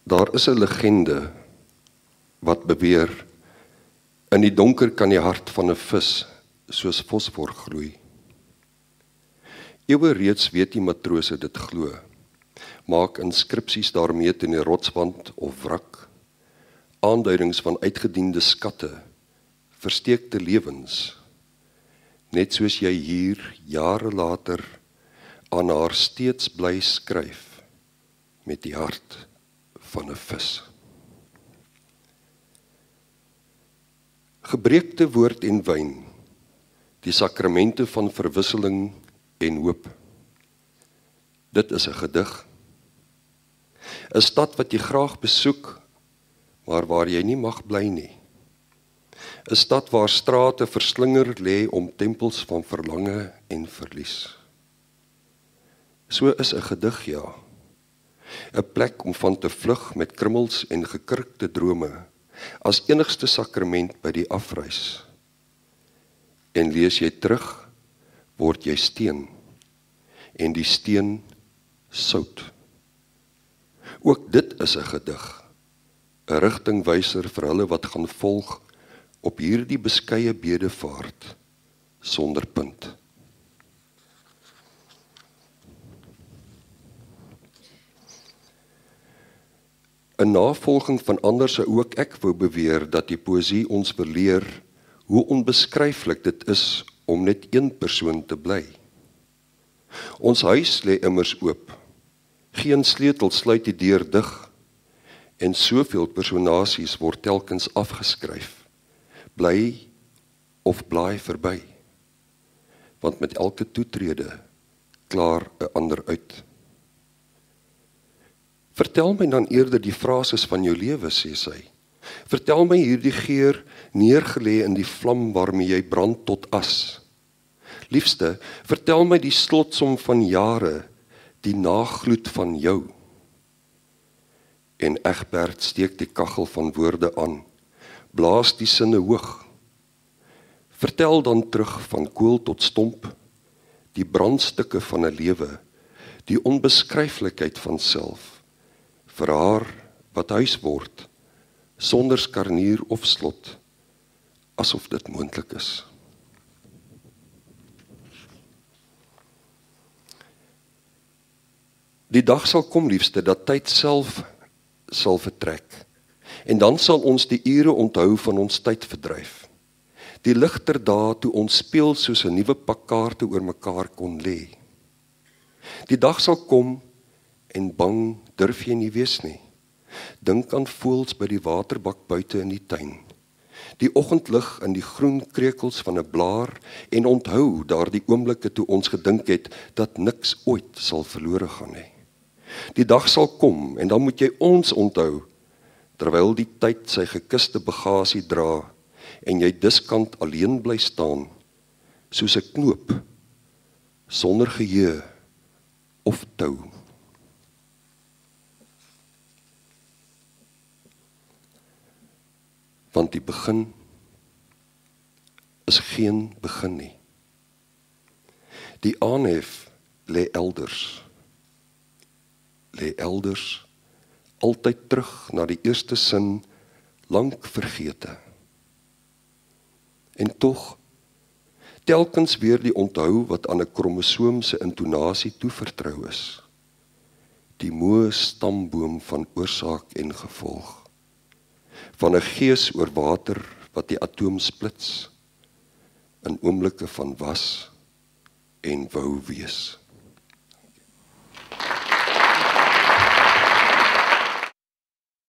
Daar is 'n legende wat beweer, in die donker kan die hart van 'n vis soos fosfor gloei. Eeue reeds weet die matrose dit glo, maak inskripsies daarmee teen die rotswand of wrak, aanduidings van uitgediende skatte, versteekte lewens, net soos jy hier jare later aan haar steeds bly skryf met die hart van 'n vis. Gebreekte woord en wyn, die sakramente van verwisseling en hoop. Dit is 'n gedig. 'n Stad wat jy graag besoek, maar waar jy nie mag bly nie. 'n Stad waar strate verslinger lê om tempels van verlange en verlies. So is 'n gedig, ja. 'n plek om van te vlug met krummels en gekrikte drome, as enigste sakrament by die afreis. En lees jy terug, word jy steen, en die steen sout. Ook dit is 'n gedig, 'n rigtingwyser vir hulle wat gaan volg op hierdie beskeie bedevaart sonder punt. In navolging van ander sou ook ek wou beweer dat die poësie ons verleer hoe onbeskryflik dit is om net een persoon te bly. Ons huis lê immers oop, geen sleutel sluit die deur dig, en soveel personasies word telkens afgeskryf, bly of blaai verby, want met elke toetrede klaar 'n ander uit. Vertel my dan eerder die frases van jou lewe, sê sy. Vertel my hierdie geur neergelê in die vlam waarmee jy brand tot as. Liefste, vertel my die slotsom van jare, die nagloed van jou. En Egbert steek die kachel van woorde aan, blaas die sinne hoog. Vertel dan terug van kool tot stomp, die brandstukke van 'n lewe, die onbeskryflikheid van self, vir haar wat huis word, sonder skarnier of slot, asof dit moontlik is. Die dag sal kom, liefste, dat tyd self sal vertrek, en dan sal ons die ure onthou van ons tydverdryf. Die ligter dae toe ons speel soos 'n nuwe pak kaarte oor mekaar kon lê. Die dag sal kom, en bang durf jy nie wees nie. Dink aan voëls by die waterbak buite in die tuin. Die oggendlig in die groen krekels van 'n blaar, en onthou daardie oomblikke toe ons gedink het dat niks ooit sal verlore gaan nie. Die dag sal kom, en dan moet jy ons onthou, terwyl die tyd sy gekiste bagasie dra, en jy diskant alleen bly staan, soos 'n knoop, sonder geheue of tou. Want die begin is geen begin nie. Die aanhef lê elders, altyd terug na die eerste sin, lank vergete. En tog, telkens weer die onthou wat aan 'n kromosoom se intonasie toevertrou is. Die moe stamboom van oorsaak en gevolg. Van 'n gees oor water wat die atoom splits, in oomblikke van was en wou wees.